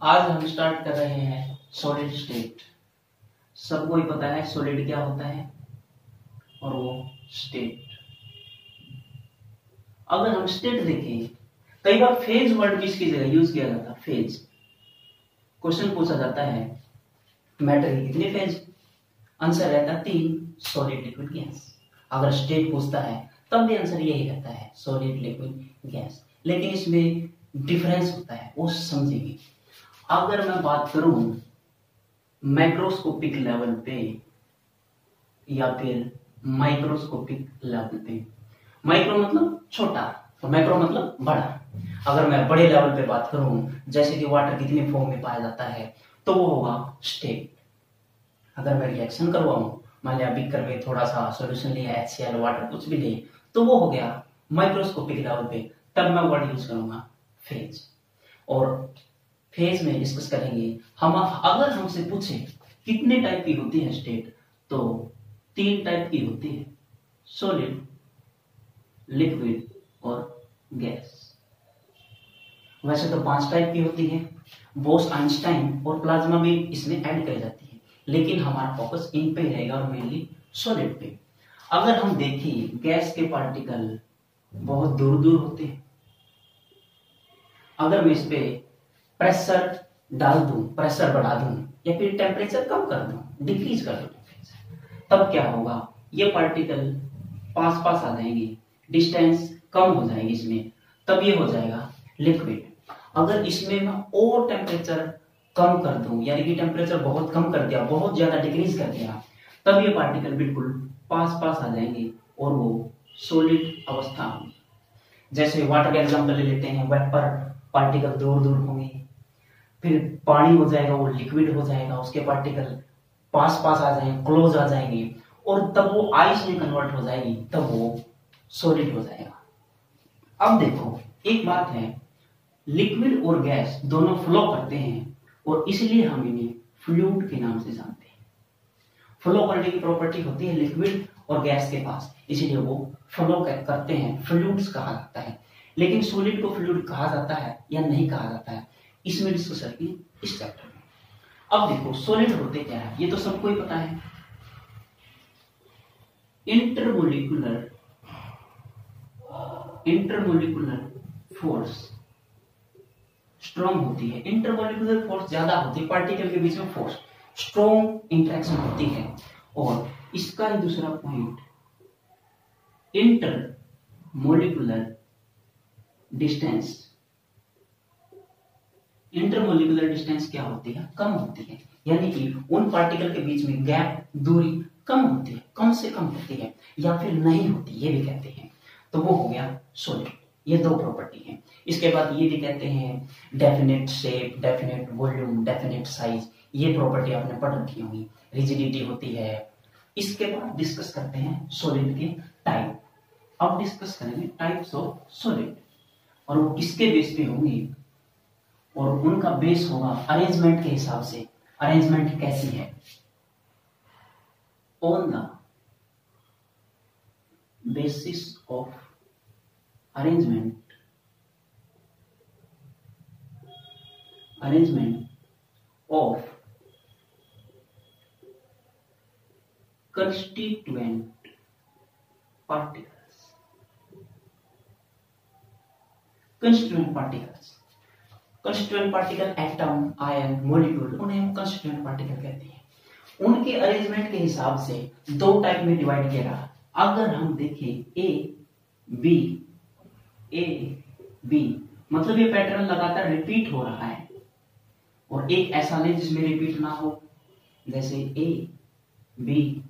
आज हम स्टार्ट कर रहे हैं सॉलिड स्टेट। सबको ही पता है सॉलिड क्या होता है और वो स्टेट। अगर हम स्टेट देखें, कई बार फेज वर्ड भी इसकी जगह यूज किया जाता है। फेज, क्वेश्चन पूछा जाता है मैटर के कितने फेज, आंसर रहता है 3, सॉलिड लिक्विड गैस। अगर स्टेट पूछता है तब भी आंसर यही रहता है, सॉलिड लिक्विड गैस। लेकिन इसमें डिफरेंस होता है, वो समझेंगे। अगर मैं बात करूं मैक्रोस्कोपिक लेवल पे या फिर माइक्रोस्कोपिक लेवल पे, माइक्रो मतलब छोटा और मैक्रो मतलब बड़ा। अगर मैं बड़े लेवल पे बात करूं, जैसे कि वाटर कितनी फॉर्म में पाया जाता है, तो वो होगा स्टेट। अगर मैं रिएक्शन करवाऊं, मान लिया बीकर में थोड़ा सा सॉल्यूशन लिया, HCl वाटर कुछ भी ले, तो वो हो गया माइक्रोस्कोपिक लेवल पे। तब मैं वर्ड यूज करूंगा फेज। और फेज में डिस्कस करेंगे हम। अगर हमसे पूछे कितने टाइप की होती है स्टेट, तो 3 टाइप की होती है, सॉलिड, लिक्विड और गैस। वैसे तो 5 टाइप की होती है, बोस आइंस्टाइन और प्लाज्मा भी इसमें ऐड कर जाती है, लेकिन हमारा फोकस इन पे रहेगा और मेनली सॉलिड पे। अगर हम देखें गैस के पार्टिकल बहुत दूर दूर होते हैं। अगर मैं इस पे प्रेशर डाल दूं, प्रेशर बढ़ा दूं या फिर टेम्परेचर कम कर दूं, डिक्रीज कर दूं टेम्परेचर, तब क्या होगा, ये पार्टिकल पास पास आ जाएंगे, डिस्टेंस कम हो जाएगी इसमें, तब ये हो जाएगा लिक्विड। अगर इसमें मैं और टेम्परेचर कम कर दूं, यानी कि टेम्परेचर बहुत कम कर दिया, बहुत ज्यादा डिक्रीज कर दिया, तब ये पार्टिकल बिल्कुल पास पास आ जाएंगे और वो सॉलिड अवस्था होगी। जैसे वाटर का एग्जांपल ले लेते हैं, वेपर पार्टिकल दूर दूर होंगे, फिर पानी हो जाएगा वो लिक्विड हो जाएगा, उसके पार्टिकल पास पास आ जाएंगे, क्लोज आ जाएंगे, और तब वो आइस में कन्वर्ट हो जाएगी, तब वो सॉलिड हो जाएगा। अब देखो एक बात है, लिक्विड और गैस दोनों फ्लो करते हैं और इसलिए हम इन्हें फ्लूइड के नाम से जानते हैं। फ्लो करने की प्रॉपर्टी होती है लिक्विड और गैस के पास, इसलिए वो फ्लो करते हैं, फ्लूइड्स कहा जाता है। लेकिन सॉलिड को फ्लूइड कहा जाता है या नहीं कहा जाता है, इसमें डिस्कस करेंगे इस चैप्टर में। अब देखो सॉलिड होते क्या है, ये तो सबको ही पता है। इंटरमोलिकुलर फोर्स स्ट्रॉन्ग होती है, इंटरमोलिकुलर फोर्स ज्यादा होती है, पार्टिकल के बीच में फोर्स, स्ट्रॉन्ग इंटरेक्शन होती है। और इसका ही दूसरा point, intermolecular distance. Intermolecular distance क्या होती है, कम होती है, यानी कि उन पार्टिकल के बीच में गैप, दूरी कम होती है, कम से कम होती है या फिर नहीं होती, ये भी कहते हैं। तो वो हो गया सॉलिड। ये 2 प्रॉपर्टी हैं। इसके बाद ये भी कहते हैं definite shape, definite volume, definite size, ये प्रॉपर्टी आपने पढ़ रखी होगी। रिजिडिटी होती है। इसके बाद डिस्कस करते हैं सॉलिड के टाइप। अब डिस्कस करेंगे टाइप्स ऑफ सॉलिड, और वो किसके बेस पे होंगी, और उनका बेस होगा अरेंजमेंट के हिसाब से। अरेंजमेंट कैसी है, on the basis of arrangement of constituent particles। Constituent particle atom, ion, molecule, उन्हें हम कंस्टिट्यूएंट पार्टिकल कहते हैं। उनके अरेंजमेंट के हिसाब से 2 टाइप में डिवाइड किया रहा। अगर हम देखें ए बी, मतलब ये पैटर्न लगातार रिपीट हो रहा है, और एक ऐसा नहीं जिसमें रिपीट ना हो, जैसे ए बी,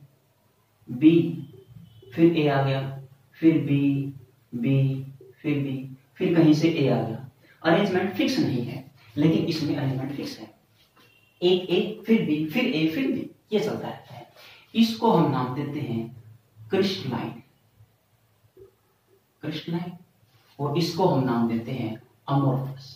फिर ए आ गया, फिर बी, फिर कहीं से ए आ गया। अरेंजमेंट फिक्स नहीं है, लेकिन इसमें अरेंजमेंट फिक्स है। एक ए, फिर बी, फिर ए, फिर बी, ये चलता रहता है। इसको हम नाम देते हैं क्रिस्टलाइन, और इसको हम नाम देते हैं अमोर्फस।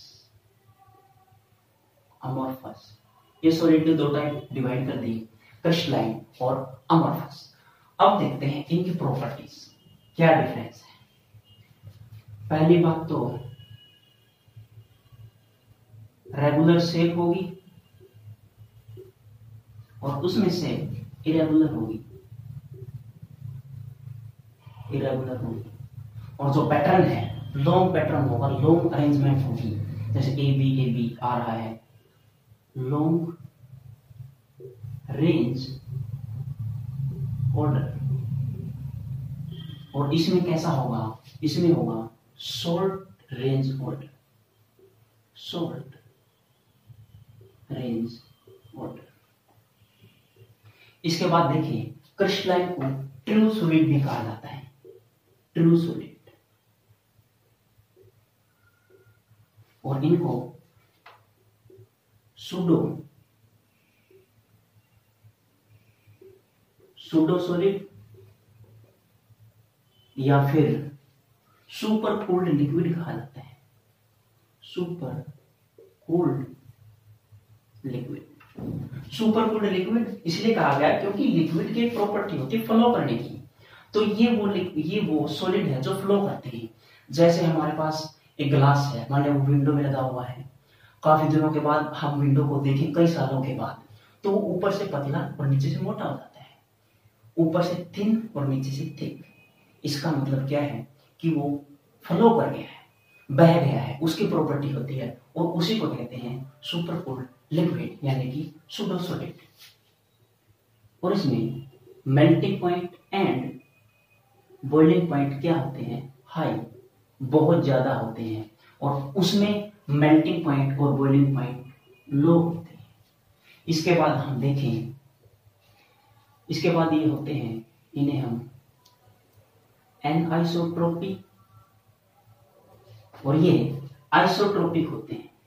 ये सॉलिड के 2 टाइप डिवाइड कर दिए, क्रिस्टलाइन और अमोर्फस। अब देखते हैं इनकी प्रॉपर्टीज क्या डिफरेंस है। पहली बात तो रेगुलर शेप होगी और उसमें से इरेगुलर होगी, इरेगुलर होगी। और जो पैटर्न है लॉन्ग पैटर्न होगा, लॉन्ग अरेंजमेंट होगी, जैसे ए बी आ रहा है, लॉन्ग रेंज ऑर्डर। और इसमें कैसा होगा, इसमें होगा short range order, short range order. इसके बाद देखिए क्रिस्टलाइन को ट्रू सॉलिड भी कहा जाता है, ट्रू सॉलिड। और इनको सूडो सॉलिड या फिर सुपर कूल्ड लिक्विड कहा जाता है, super cooled liquid. Super cooled liquid इसलिए कहा गया क्योंकि लिक्विड की प्रॉपर्टी होती है फ्लो करने की। तो ये वो सॉलिड है जो फ्लो करती है। जैसे हमारे पास एक ग्लास है, मान लो विंडो में लगा हुआ है, काफी दिनों के बाद हम विंडो को देखें, कई सालों के बाद, तो ऊपर से पतला और नीचे से मोटा हो जाता है, ऊपर से थिन और नीचे से थिक। इसका मतलब क्या है कि वो फ्लो कर गया है, बह गया है, उसकी प्रॉपर्टी होती है, और उसी को कहते हैं सुपर कूल्ड लिक्विड यानी कि सूडो सॉलिड। और इसमें melting point and boiling point क्या होते हैं, हाई, बहुत ज्यादा होते हैं, और उसमें मेल्टिंग पॉइंट और बॉइलिंग पॉइंट लो होते हैं। इसके बाद हम देखें, इसके बाद ये होते हैं, इन्हें हम एनआइसोट्रोपिक और ये आइसोट्रोपिक होते हैं,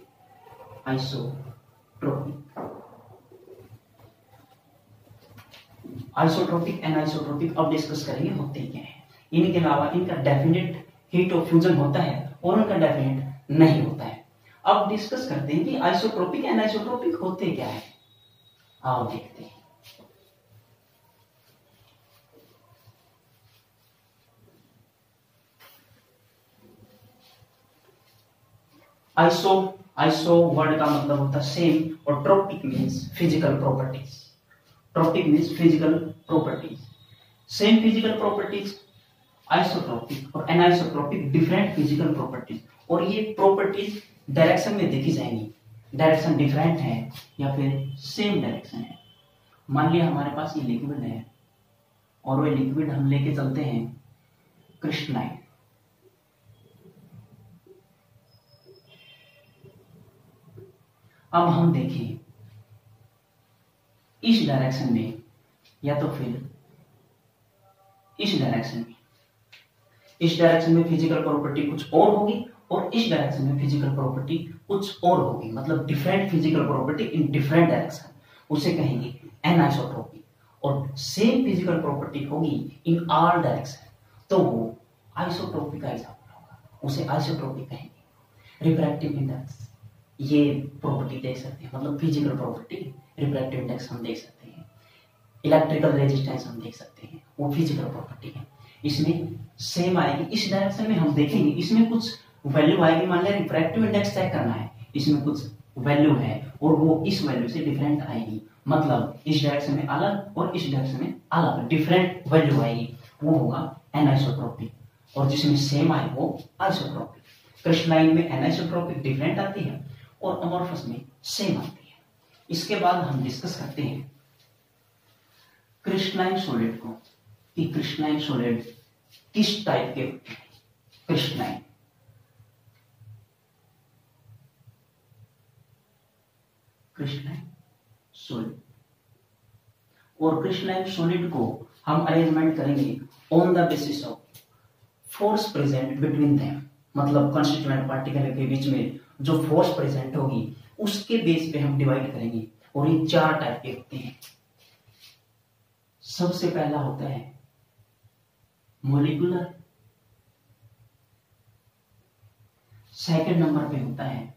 आइसोट्रोपिक एनआइसोट्रोपिक अब डिस्कस करेंगे होते क्या है। इनके अलावा इनका डेफिनेट हीट ऑफ फ्यूजन होता है और उनका डेफिनेट नहीं होता है। अब डिस्कस करते हैं कि आइसोट्रोपिक एनआइसोट्रोपिक होते क्या है, आओ देखते हैं। आइसो वर्ड का मतलब होता है सेम, और tropic means physical properties, tropic means physical properties, same physical properties. Isotropic और एनाइसोट्रोपिक डिफरेंट फिजिकल प्रॉपर्टीज, और ये प्रॉपर्टीज डायरेक्शन में देखी जाएंगी, डायरेक्शन डिफरेंट है या फिर सेम डायरेक्शन है। मान लिया हमारे पास ये लिक्विड है और वो लिक्विड हम लेके चलते हैं क्रिस्टलाइन, अब हम देखें इस डायरेक्शन में या तो फिर इस डायरेक्शन में, इस डायरेक्शन में फिजिकल प्रॉपर्टी कुछ और होगी और इस डायरेक्शन में फिजिकल प्रॉपर्टी कुछ और होगी, मतलब different physical property in different direction, उसे कहेंगे एनाइसोट्रोपिक। और सेम फिजिकल प्रॉपर्टी होगी इन ऑल डायरेक्शन, तो वो आइसोट्रोपिक एग्जांपल होगा, उसे आइसोट्रोपिक कहेंगे। रिफ्रैक्टिव इंडेक्स ये प्रॉपर्टी देख सकते हैं, मतलब फिजिकल प्रॉपर्टी, रिफ्रैक्टिव इंडेक्स हम देख सकते हैं, इलेक्ट्रिकल रेजिस्टेंस हम देख सकते हैं, वो फिजिकल प्रॉपर्टी है। इसमें सेम आएगी, इस डायरेक्शन में हम देखेंगे इसमें कुछ वैल्यू आएगी, मान लिया रिफ्रैक्टिव इंडेक्स चेक करना है, इसमें कुछ वैल्यू है और वो इस वैल्यू से डिफरेंट आएगी, मतलब इस डायरेक्शन में अलग और इस डायरेक्शन में अलग डिफरेंट वैल्यू आएगी, वो होगा एनाइसोट्रोपिक। और जिसमें सेम आए वो आइसोट्रोपिक। क्रिस्टलाइन में एनाइसोट्रोपिक डिफरेंट आती है और अमोर्फस में सेम आती है। इसके बाद हम डिस्कस करते हैं क्रिस्टलाइन सॉलिड को, कि क्रिस्टलाइन सॉलिड किस टाइप के होते हैं। क्रिस्टलाइन सॉलिड, और क्रिस्टलाइन सॉलिड को हम अरेंजमेंट करेंगे on the basis of force present between them, मतलब कंस्टिट्यूएंट पार्टिकल के बीच में जो फोर्स प्रेजेंट होगी उसके बेस पे हम डिवाइड करेंगे। और ये चार टाइप के होते हैं। सबसे पहला होता है मोलिकुलर, सेकंड नंबर पे होता है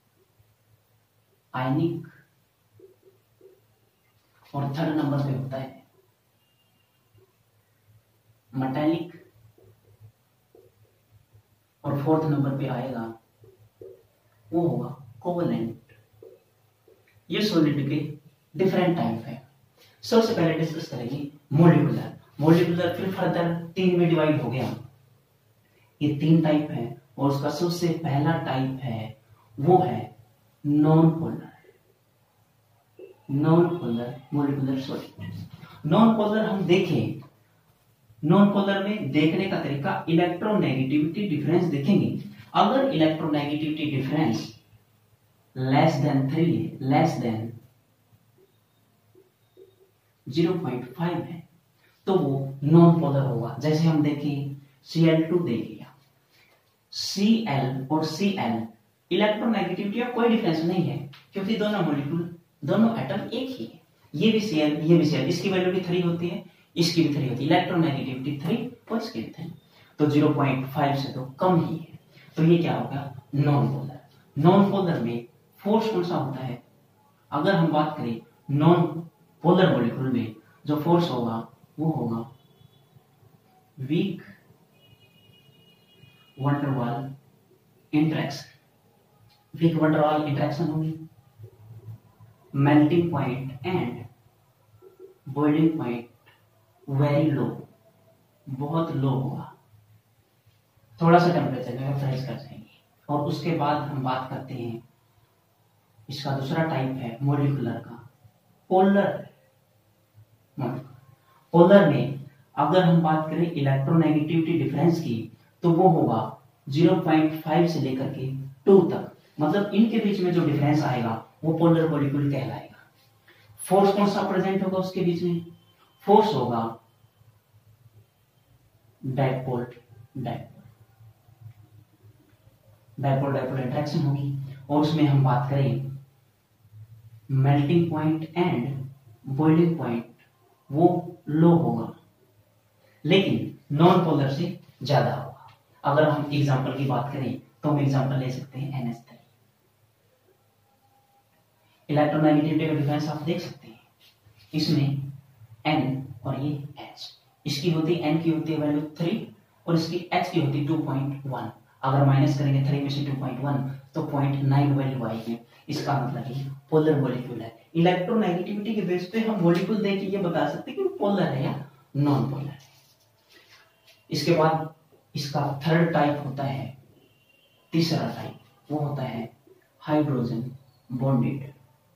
आयनिक, और थर्ड नंबर पे होता है मेटालिक, और फोर्थ नंबर पे आएगा वो होगा कोवलेंट। ये सॉलिड के डिफरेंट टाइप है। सबसे पहले डिस्कस करेंगे मोलिकुलर। मोलिकुलर फिर फर्दर 3 में डिवाइड हो गया। ये 3 टाइप है और उसका सबसे पहला टाइप है वो है non polar. Non polar molecular solid. Non polar हम देखें, नॉन पोलर में देखने का तरीका इलेक्ट्रोनेगेटिविटी डिफरेंस देखेंगे। अगर electronegativity difference less than 3 less than 0.5 है तो वो नॉन पोलर होगा। जैसे हम देखें Cl2 देख लिया, Cl और Cl इलेक्ट्रोनेगेटिविटी का कोई डिफरेंस नहीं है क्योंकि दोनों मॉलिक्यूल दोनों एटम एक ही है। ये भी Cl ये भी Cl, इसकी वैल्यू भी 3 होती है, इसकी भी 3 होती है। इलेक्ट्रोनेगेटिविटी 3 और इसकी भी 3, तो 0.5 से तो कम ही है। तो ये क्या होगा? Non polar. नॉन पोलर में फोर्स कौन सा होता है? अगर हम बात करें नॉन पोलर मॉलिक्यूल में जो फोर्स होगा वो होगा week van der Waals interaction. Week van der Waals interaction होगी, melting point and boiling point very low, बहुत लो होगा, थोड़ा सा टेम्परेचर में राइज कर जाएंगे। और उसके बाद हम बात करते हैं इसका दूसरा टाइप है मॉलिक्यूलर का पोलर। पोलर में अगर हम बात करें इलेक्ट्रोनेगेटिविटी डिफरेंस की तो वो होगा 0.5 से लेकर के 2 तक। मतलब इनके बीच में जो डिफरेंस आएगा वो पोलर मॉलिक्यूल कहलाएगा। फोर्स कौन सा प्रेजेंट होगा उसके बीच में? फोर्स होगा डाइपोल डाइपोल इंटरेक्शन होगी। और उसमें हम बात करें melting point and boiling point वो लो होगा, लेकिन नॉन पोलर से ज्यादा होगा। अगर हम एग्जांपल की बात करें तो हम एग्जांपल ले सकते हैं NH3। इलेक्ट्रोनेगेटिविटी का डिफरेंस आप देख सकते हैं, इसमें N और ये H, इसकी होती है N की होती है वैल्यू 3 और इसकी H की होती है 2.1। अगर माइनस करेंगे 3 में से 2.1 तो 0.9 वैल्यू आएगी। इसका मतलब है पोलर मॉलिक्यूल है। इलेक्ट्रोनेगेटिविटी के बेस पे हम मॉलिक्यूल देख के ये बता सकते हैं कि पोलर है या नॉन पोलर है। इसके बाद इसका थर्ड टाइप होता है, तीसरा टाइप, वो होता है hydrogen bonded.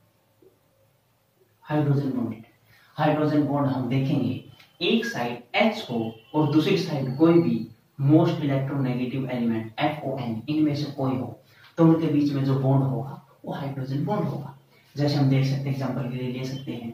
Hydrogen bonded, hydrogen bond हम देखेंगे एक साइड H हो और दूसरी साइड कोई भी मोस्ट इलेक्ट्रोनेगेटिव एलिमेंट FON इनमें से कोई हो तो उनके बीच में जो बॉन्ड होगा वो हाइड्रोजन बॉन्ड होगा। जैसे हम देख सकते हैं, एग्जांपल के लिए ले सकते हैं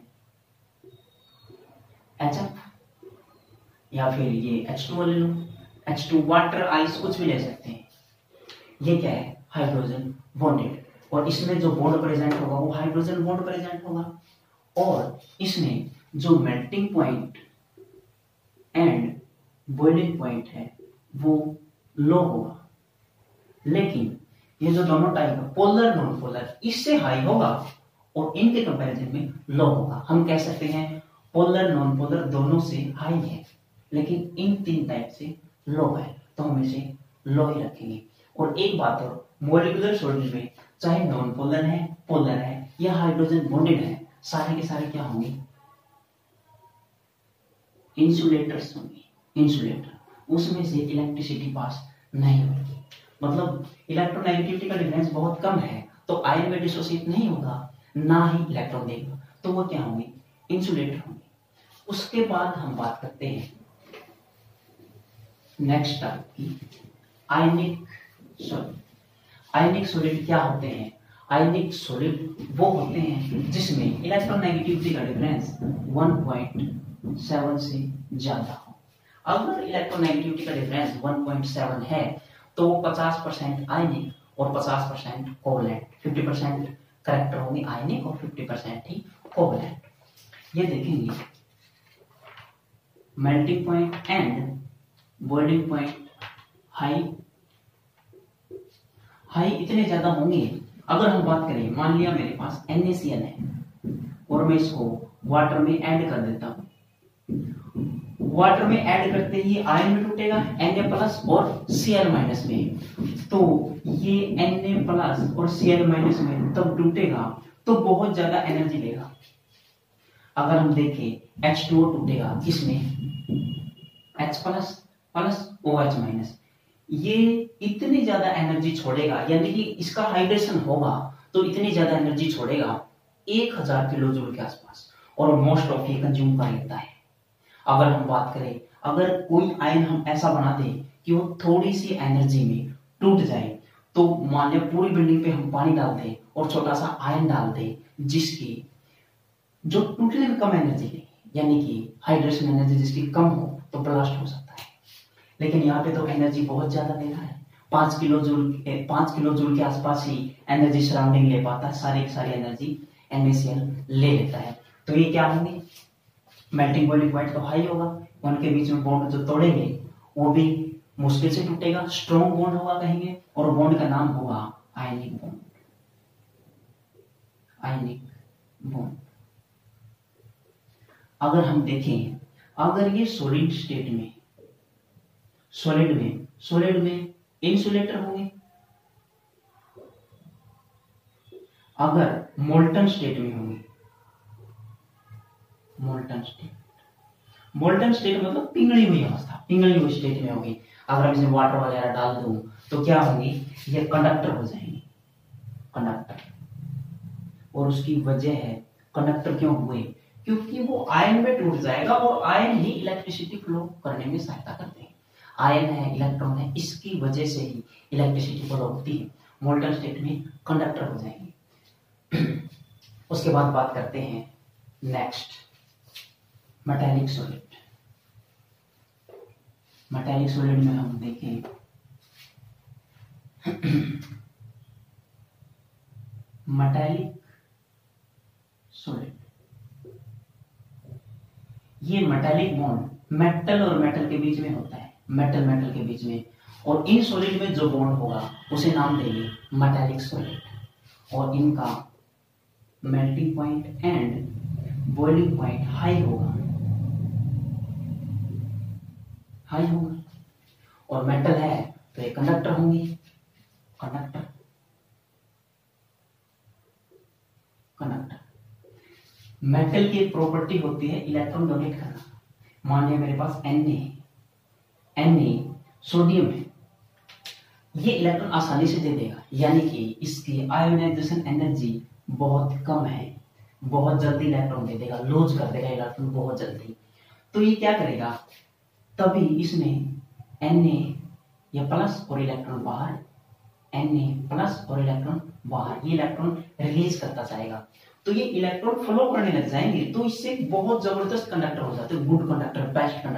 HF या फिर ये H2 ले लो, H2 वाटर आइस कुछ भी ले सकते हैं। ये क्या है? Hydrogen bonded. और इसमें जो बॉन्ड प्रेजेंट होगा वो हाइड्रोजन बॉन्ड प्रेजेंट होगा। और इसमें जो melting point and boiling point है वो लो होगा। लेकिन ये जो दोनों टाइप है पोलर नॉन पोलर, इससे हाई होगा और इनके कंपैरिजन में लो होगा। हम कह सकते हैं पोलर नॉन पोलर दोनों से हाई है लेकिन इन 3 टाइप से लो है, तो हम इसे लो ही रखेंगे। और एक बात और, मॉलिक्यूलर सॉलिड में चाहे नॉन पोलर है, पोलर है या हाइड्रोजन बॉन्डेड है, सारे के सारे क्या होंगे? इंसुलेटर्स होंगे। इंसुलेटर, उसमें से इलेक्ट्रिसिटी पास नहीं होगी। मतलब इलेक्ट्रोनेगेटिविटी का डिफरेंस बहुत कम है तो आयन में डिसोसिएट नहीं होगा, ना ही इलेक्ट्रॉन देगा, तो वो क्या होंगे? इंसुलेटर होंगे। उसके बाद हम बात करते हैं नेक्स्ट टाइप की, आयनिक सॉलिड। आयनिक सॉलिड क्या होते हैं? आयनिक सॉलिड वो होते हैं जिसमें इलेक्ट्रोनेगेटिविटी का डिफरेंस 1.7 से ज्यादा हो। अगर इलेक्ट्रोनेगेटिविटी का डिफरेंस 1.7 है तो वो 50% आयनिक और 50% कोवलेंट, 50% करैक्टर होंगे आयनिक और 50% ही कोवलेंट। ये देखेंगे melting point and boiling point high इतने ज्यादा होंगे। अगर हम बात करें, मान लिया मेरे पास NaCl है और मैं इसको वाटर में ऐड कर देता हूं। वाटर में ऐड करते ही आयन में टूटेगा Na+ और Cl- में, तो ये Na प्लस और Cl माइनस में तब टूटेगा तो बहुत ज्यादा एनर्जी लेगा। अगर हम देखें H2O टूटेगा किसमें, H plus plus OH minus, ये इतनी ज्यादा एनर्जी छोड़ेगा, यानी कि इसका हाइड्रेशन होगा तो इतनी ज्यादा एनर्जी छोड़ेगा 1000 किलो जूल के आसपास, और मोस्ट ऑफ ये कंज्यूम कर लेता है। अगर हम बात करें, अगर कोई आयन हम ऐसा बना दें कि वो थोड़ी सी एनर्जी में टूट जाए, तो मान लिया पूरी बिल्डिंग पे हम पानी डाल दें और छोटा सा आयन डाल दें जिसकी जो टूटने में कम एनर्जी ले, यानी कि हाइड्रेशन एनर्जी जिसकी कम हो, तो ब्लास्ट हो सकता है। लेकिन यहाँ पे तो एनर्जी बहुत ज्यादा ले रहा है, 5 किलो जूल के आसपास ही एनर्जी सराउंडिंग ले पाता है, सारी की सारी एनर्जी NaCl ले लेता है। तो ये क्या होंगे, मेल्टिंग बॉइलिंग पॉइंट तो हाई होगा, उनके बीच में बॉन्ड जो तोड़ेंगे वो भी मुश्किल से टूटेगा, स्ट्रॉन्ग बॉन्ड होगा कहेंगे, और बॉन्ड का नाम होगा आयनिक बॉन्ड। Ionic bond. अगर हम देखें, अगर ये सॉलिड स्टेट में, सॉलिड में इंसुलेटर होंगे, अगर मोल्टन स्टेट में होंगे, मोल्टन स्टेट मतलब पिघली हुई अवस्था, पिघली हुई स्टेट में होगी। अगर हम इसमें वाटर वगैरह डाल दूं तो क्या होंगी, ये कंडक्टर हो जाएंगे, कंडक्टर। और उसकी वजह है, कंडक्टर क्यों हुए, क्योंकि वो आयन में टूट जाएगा और आयन ही इलेक्ट्रिसिटी फ्लो करने में सहायता करते हैं। आयन है, इलेक्ट्रॉन है, इसकी वजह से ही इलेक्ट्रिसिटी फ्लो होती है। मोल्टन स्टेट में कंडक्टर हो जाएंगे। उसके बाद बात करते हैं next, metallic solid. Metallic solid में हम देखें मेटालिक सॉलिड, ये मेटालिक बॉन्ड मेटल और मेटल के बीच में होता है, मेटल के बीच में, और इन सॉलिड में जो बॉन्ड होगा उसे नाम देंगे मेटालिक सॉलिड, और इनका melting point and boiling point high होगा, और मेटल है तो ये कंडक्टर होंगे, कंडक्टर। मेटल की एक प्रॉपर्टी होती है इलेक्ट्रॉन डोनेट करना। मान लिया मेरे पास Na सोडियम है, ये इलेक्ट्रॉन आसानी से दे देगा, यानी कि इसकी आयोनाइजेशन एनर्जी बहुत कम है, बहुत जल्दी इलेक्ट्रॉन दे देगा, लूज कर देगा इलेक्ट्रॉन बहुत जल्दी। तो ये क्या करेगा, तभी इसमें Na या प्लस और इलेक्ट्रॉन बाहर, Na प्लस और इलेक्ट्रॉन बाहर, ये इलेक्ट्रॉन रिलीज करता जाएगा, तो ये इलेक्ट्रॉन फ्लो करने लग जाएंगे, तो इससे बहुत जबरदस्त कंडक्टर हो जाते हैं, गुड कंडक्टर,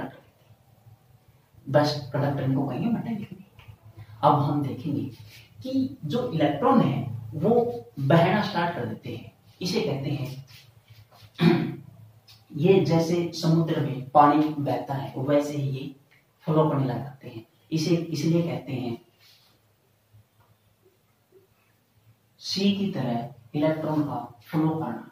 बेस्ट कंडक्टर इनको कहेंगे मेटालिक। अब हम देखेंगे कि जो इलेक्ट्रॉन है वो बहना स्टार्ट कर देते हैं, इसे कहते हैं ये जैसे समुद्र में पानी बहता है वैसे ही ये फ्लो करने लग जाते हैं, इसे इसलिए कहते हैं सी की तरह इलेक्ट्रॉन का फ्लो करना,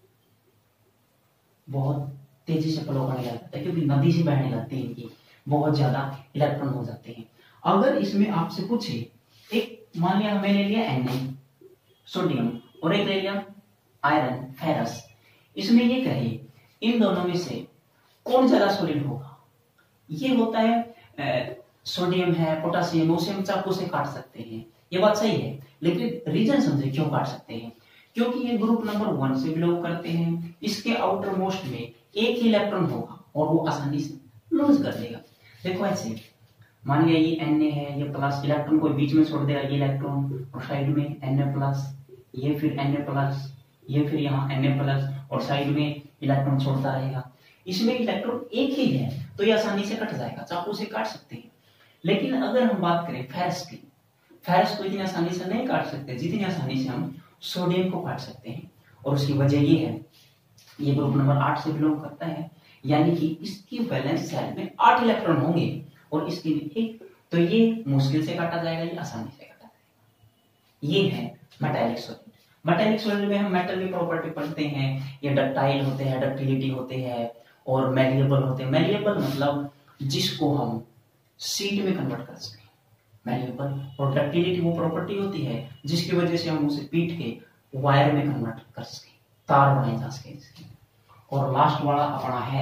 बहुत तेजी से फ्लो करने लगता है, क्योंकि नदी से बहने लगती है, इनकी बहुत ज्यादा इलेक्ट्रॉन हो जाते हैं। अगर इसमें आपसे पूछे, एक मान लिया हमें ले लिया Na सोडियम और एक ले लिया आयरन फेरस, इसमें ये कहे इन दोनों में से कौन ज्यादा सॉलिड होगा, ये होता है सोडियम है, पोटासियम, उसे हम चाकू से काट सकते हैं, ये बात सही है, लेकिन रीजन समझे क्यों काट सकते हैं, क्योंकि ये ग्रुप नंबर 1 से बिलोंग करते हैं, इसके आउटर मोस्ट में एक ही इलेक्ट्रॉन होगा और वो आसानी से लूज कर देगा। देखो ऐसे मान लिया ये Na है, ये प्लस इलेक्ट्रॉन को बीच में छोड़ देगा, ये इलेक्ट्रॉन, और साइड में Na प्लस, ये फिर Na प्लस, ये फिर यहाँ Na प्लस, और साइड में इलेक्ट्रॉन छोड़ता रहेगा। इसमें इलेक्ट्रॉन एक ही है तो ये आसानी से कट जाएगा, चाकू से काट सकते हैं। लेकिन अगर हम बात करें फेरस की, फेरस को इतनी आसानी से नहीं काट सकते जितनी आसानी से हम सोडियम को काट सकते हैं, और उसकी वजह ये है, ये ग्रुप नंबर 8 से बिलोंग करता है, यानी कि इसकी वैलेंस शेल में 8 इलेक्ट्रॉन होंगे और इसकी भी 1, तो ये मुश्किल से काटा जाएगा, ये आसानी से काटा जाएगा। ये है मेटालिक सॉलिड। मेटालिक सॉलिड में हम मेटल की प्रॉपर्टी पढ़ते हैं, ये डक्टाइल होते हैं, डक्टिलिटी होते हैं, और मैलिएबल होते हैं। मैलिएबल मतलब जिसको हम सीट में कन्वर्ट कर सकें, मैल्यूएबल। और डक्टिलिटी वो प्रॉपर्टी होती है जिसकी वजह से हम उसे पीट के वायर में कन्वर्ट कर सके, तार बनाए जा सके इसके। और लास्ट वाला अपना है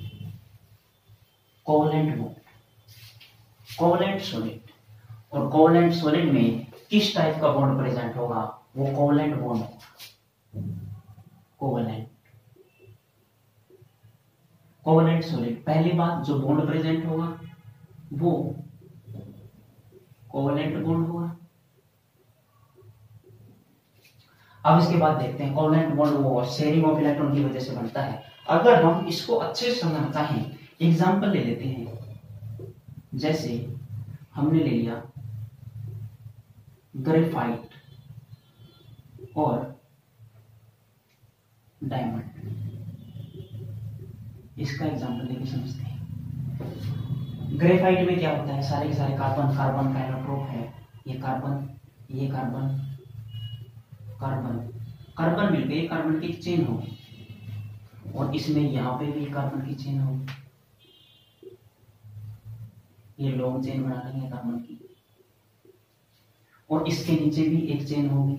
कोवलेंट बॉन्ड, कोवलेंट सॉलिड। और कोवलेंट सॉलिड में किस टाइप का बॉन्ड प्रेजेंट होगा, वो कोवलेंट बॉन्ड होगा। कोवलेंट सॉलिड, पहली बात जो बॉन्ड प्रेजेंट होगा वो कोवलेंट बॉन्ड होगा। अब इसके बाद देखते हैं कोवलेंट बॉन्ड वो शेयरिंग ऑफ इलेक्ट्रॉन की वजह से बनता है। अगर हम इसको अच्छे से समझना चाहें, एग्जांपल ले लेते हैं। जैसे हमने ले लिया ग्रेफाइट और डायमंड, इसका एग्जांपल लेके समझते हैं। ग्रेफाइट में क्या होता है, सारे के सारे कार्बन, कार्बन का एलोट्रोप है, ये कार्बन, ये कार्बन, कार्बन, कार्बन मिलकर ये कार्बन की चेन होगी। और इसमें यहां पे भी कार्बन की चेन होगी, ये लॉन्ग चेन बना रही है कार्बन की। और इसके नीचे भी एक चेन होगी,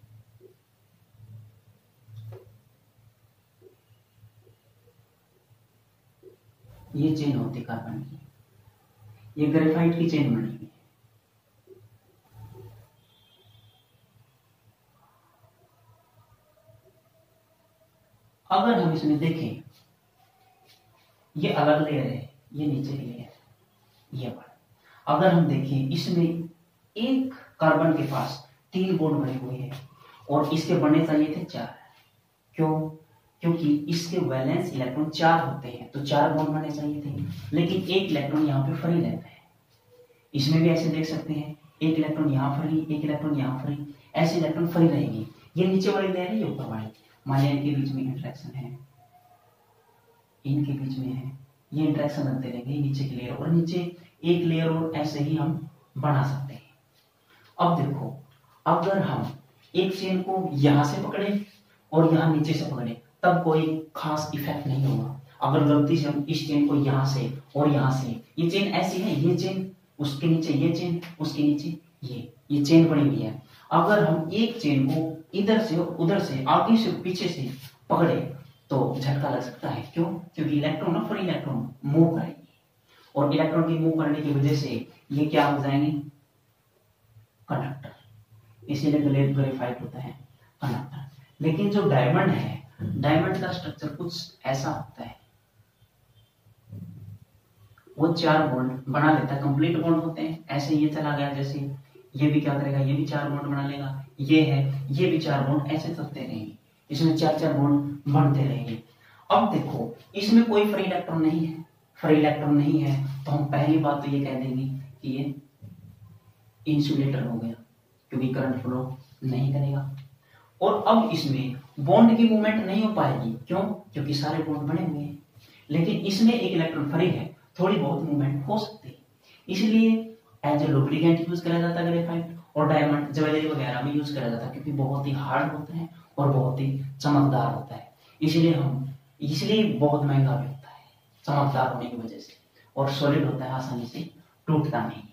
ये चेन होती है कार्बन की, ये ग्रेफाइट की चेन बनी है। अगर हम इसमें देखें, ये अलग लेयर है, ये नीचे की लेयर, ये बड़ा। अगर हम देखें इसमें एक कार्बन के पास 3 बॉन्ड बने हुए हैं और इसके बनने चाहिए थे 4। क्यों? क्योंकि इसके वैलेंस इलेक्ट्रॉन 4 होते हैं, तो 4 बॉन्ड बनने चाहिए थे, लेकिन एक इलेक्ट्रॉन यहाँ पे फ्री रहता है। इसमें भी ऐसे देख सकते हैं, एक इलेक्ट्रॉन यहाँ फ्री, एक इलेक्ट्रॉन यहाँ फ्री, ऐसे इलेक्ट्रॉन फ्री रहेंगे। ये नीचे वाली लेयर है, ये ऊपर वाली। मान लिया इनके बीच में इंटरेक्शन है, इनके बीच में है, ये इंटरेक्शन बनते रहेंगे नीचे की लेयर, और नीचे एक लेयर और ऐसे ही हम बना सकते हैं। अब देखो, अगर हम एक चेन को यहां से पकड़े और यहां नीचे से पकड़े, तब कोई खास इफेक्ट नहीं होगा। अगर गलती से हम इस चेन को यहां से और यहां से, ये चेन ऐसी है, ये चेन, उसके नीचे ये चेन, उसके नीचे ये चेन बनी हुई है। अगर हम एक चेन को इधर से उधर से, आगे से पीछे से पकड़े तो झटका लग सकता है। क्यों? क्योंकि इलेक्ट्रॉन ना, फ्री इलेक्ट्रॉन मूव करेंगे, और इलेक्ट्रॉन की मूव करने की वजह से ये क्या हो जाएंगे, कंडक्टर। इसीलिए ग्रेफाइट होता है कंडक्टर। लेकिन जो डायमंड है, डायमंड का स्ट्रक्चर कुछ ऐसा होता है, वो 4 बॉन्ड बना लेता है, कंप्लीट बॉन्ड होते हैं। ऐसे ये चला गया, जैसे ये भी क्या करेगा, ये भी 4 बॉन्ड बना लेगा, ये है, ये भी 4 बॉन्ड, ऐसे चलते रहेंगे, इसमें 4-4 बॉन्ड बनते रहेंगे। अब देखो, इसमें कोई फ्री इलेक्ट्रॉन नहीं है, फ्री इलेक्ट्रॉन नहीं है, तो हम पहली बात तो ये कह देंगे कि ये इंसुलेटर हो गया, क्योंकि करंट फ्लो नहीं करेगा। और अब इसमें बॉन्ड की मूवमेंट नहीं हो पाएगी। क्यों? क्योंकि सारे बॉन्ड बने हुए हैं। लेकिन इसमें एक इलेक्ट्रॉन फ्री है, थोड़ी बहुत मूवमेंट हो सकती है, इसलिए एज ए लुब्रिकेंट यूज करा जाता है ग्रेफाइट। और डायमंड ज्वेलरी वगैरह में यूज करा जाता है, क्योंकि बहुत ही हार्ड होता है और बहुत ही चमकदार होता है, इसलिए बहुत महंगा भी होता है, चमकदार होने की वजह से। और सॉलिड होता है, आसानी से टूटता नहीं।